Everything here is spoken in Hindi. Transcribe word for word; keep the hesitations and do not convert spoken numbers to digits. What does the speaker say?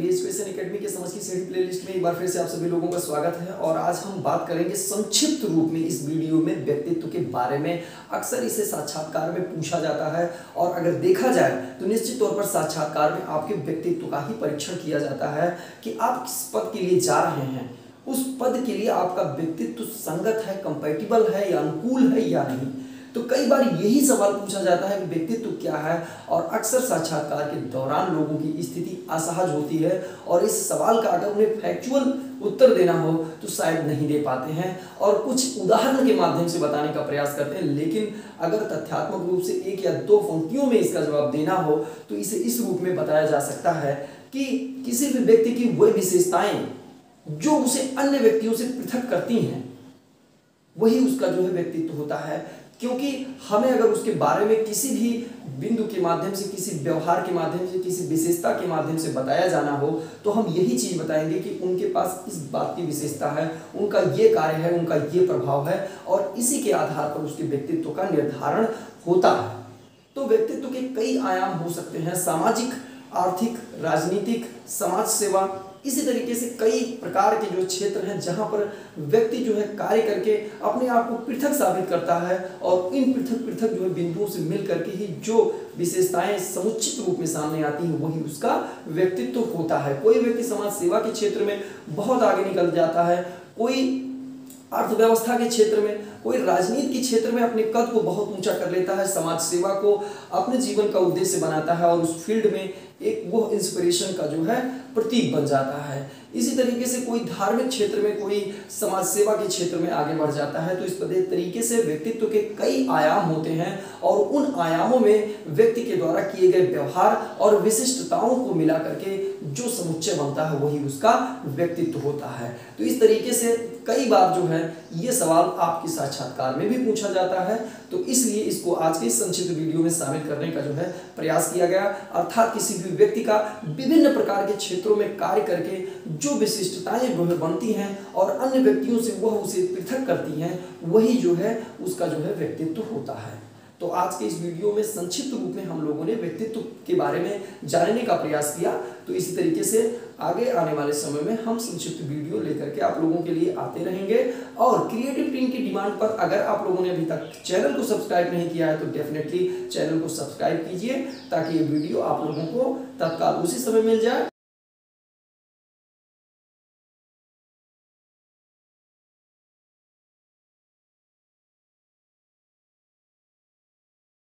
री एजुकेशन एकेडमी के समझ की सीढ़ी प्लेलिस्ट में एक बार फिर से आप सभी लोगों का स्वागत है। और आज हम बात करेंगे संक्षिप्त रूप में इस वीडियो में व्यक्तित्व के बारे में। अक्सर इसे साक्षात्कार में पूछा जाता है और अगर देखा जाए तो निश्चित तौर पर साक्षात्कार में आपके व्यक्तित्व का ही परीक्षण किया जाता है कि आप किस पद के लिए जा रहे हैं, उस पद के लिए आपका व्यक्तित्व संगत है, कंपैटिबल है या अनुकूल है या नहीं। तो कई बार यही सवाल पूछा जाता है कि व्यक्तित्व क्या है, और अक्सर साक्षात्कार के दौरान लोगों की स्थिति असहज होती है और इस सवाल का अगर उन्हें फैक्चुअल उत्तर देना हो तो शायद नहीं दे पाते हैं और कुछ उदाहरण के माध्यम से बताने का प्रयास करते हैं। लेकिन अगर तथ्यात्मक रूप से एक या दो पंक्तियों में इसका जवाब देना हो तो इसे इस रूप में बताया जा सकता है कि किसी भी व्यक्ति की वह विशेषताएं जो उसे अन्य व्यक्तियों से पृथक करती हैं वही उसका जो है व्यक्तित्व होता है। क्योंकि हमें अगर उसके बारे में किसी भी बिंदु के माध्यम से, किसी व्यवहार के माध्यम से, किसी विशेषता के माध्यम से बताया जाना हो तो हम यही चीज बताएंगे कि उनके पास इस बात की विशेषता है, उनका ये कार्य है, उनका ये प्रभाव है, और इसी के आधार पर उसके व्यक्तित्व का निर्धारण होता है। तो व्यक्तित्व के कई आयाम हो सकते हैं, सामाजिक, आर्थिक, राजनीतिक, समाज सेवा, इसी तरीके से कई प्रकार के जो क्षेत्र हैं जहां पर व्यक्ति जो है कार्य करके अपने आप को पृथक साबित करता है और इन पृथक पृथक जो है बिंदुओं से मिल करके ही जो विशेषताएं समुचित रूप में सामने आती हैं वही उसका व्यक्तित्व होता है। कोई व्यक्ति समाज सेवा के क्षेत्र में बहुत आगे निकल जाता है, कोई अर्थव्यवस्था के क्षेत्र में, कोई राजनीति के क्षेत्र में अपने कद को बहुत ऊंचा कर लेता है, समाज सेवा को अपने जीवन का उद्देश्य बनाता है और उस फील्ड में एक वो इंस्पिरेशन का जो है प्रतीक बन जाता है। इसी तरीके से कोई धार्मिक क्षेत्र में, कोई समाज सेवा के क्षेत्र में आगे बढ़ जाता है। तो इस तरीके से व्यक्तित्व के कई आयाम होते हैं और उन आयामों में व्यक्ति के द्वारा किए गए व्यवहार और विशिष्टताओं को मिला करके जो समुच्चय बनता है वही उसका व्यक्तित्व होता है। तो इस तरीके से कई बार जो है ये सवाल आपके साक्षात्कार में भी पूछा जाता है, तो इसलिए इसको आज के संक्षिप्त वीडियो में शामिल करने का जो है प्रयास किया गया। अर्थात किसी भी व्यक्ति का विभिन्न प्रकार के क्षेत्रों में कार्य करके जो विशिष्टताएं जो है बनती हैं और अन्य व्यक्तियों से वह उसे पृथक करती हैं वही जो है उसका जो है व्यक्तित्व होता है। तो आज के इस वीडियो में संक्षिप्त रूप में हम लोगों ने व्यक्तित्व के बारे में जानने का प्रयास किया। तो इसी तरीके से आगे आने वाले समय में हम संक्षिप्त वीडियो लेकर के आप लोगों के लिए आते रहेंगे। और क्रिएटिव टीम की डिमांड पर अगर आप लोगों ने अभी तक चैनल को सब्सक्राइब नहीं किया है तो डेफिनेटली चैनल को सब्सक्राइब कीजिए ताकि ये वीडियो आप लोगों को तत्काल उसी समय मिल जाए।